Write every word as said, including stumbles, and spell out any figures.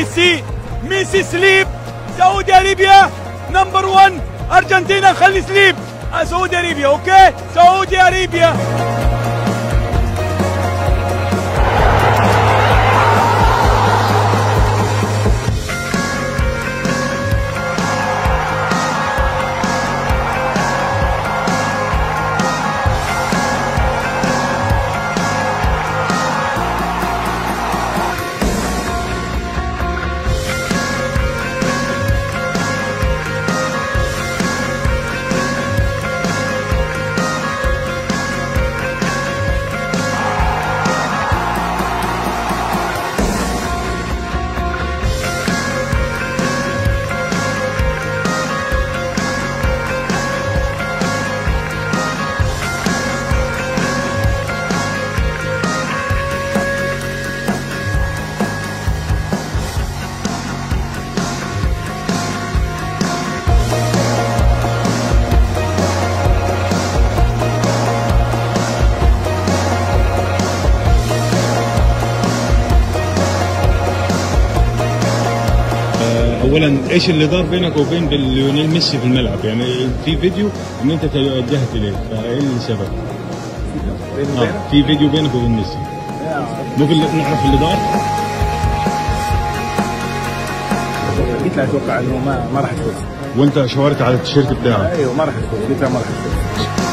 ميسي ميسي سليب. سعودي ارابيا نمبر واحد. ارجنتينا خلي سليب. سعودي ارابيا اوكي. سعودي ارابيا. اولا ايش اللي دار بينك وبين ليونيل ميسي في الملعب؟ يعني في فيديو ان انت توجهت اليه، فايه السبب؟ آه في فيديو بينك وبين ميسي. ممكن نعرف اللي دار؟ قلت له اتوقع انه ما ما راح تفوز. وانت شاورت على التيشيرت بتاعه؟ ايوه ما راح تفوز، قلت له ما راح تفوز.